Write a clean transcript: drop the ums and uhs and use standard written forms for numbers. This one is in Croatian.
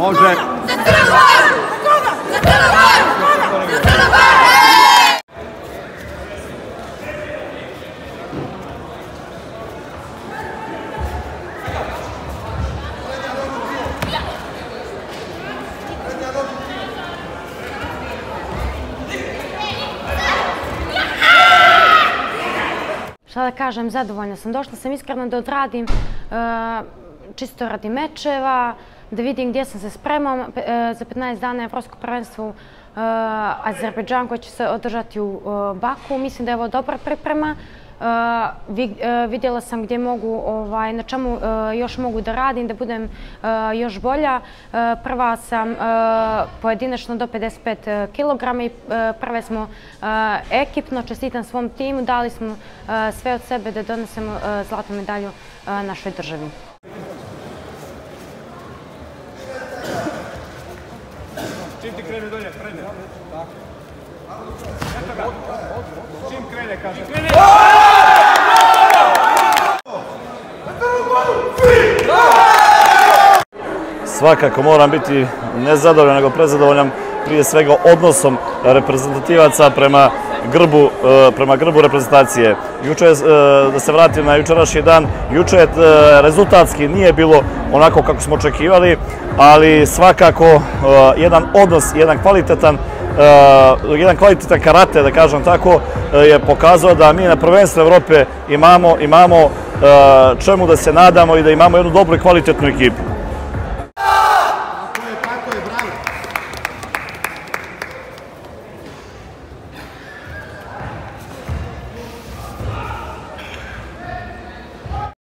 Može. Šta da kažem, zadovoljna sam. Došla sam iskreno da odradim čisto radi mečeva, da vidim gdje sam se spremam za 15 dana Evropsko prvenstvo Azerbejdžan koje će se održati u Baku. Mislim da je ovo dobra priprema. Vidjela sam gdje mogu, na čemu još mogu da radim, da budem još bolja. Prva sam pojedinačno do 55 kg i prve smo ekipno. Čestitam svom timu, dali smo sve od sebe da donesemo zlatnu medalju našoj državi. Čim ti krene dolje, prede. Eto ga. Čim krene, kaže. Svakako moram biti ne zadovoljan, nego prezadovoljan prije svega odnosom reprezentativaca prema grbu reprezentacije. Juče, da se vratim na jučerašnji dan, juče rezultatski nije bilo onako kako smo očekivali, ali svakako jedan odnos, jedan kvalitetan karate, da kažem tako, je pokazao da mi na prvenstvu Evrope imamo čemu da se nadamo i da imamo jednu dobru i kvalitetnu ekipu.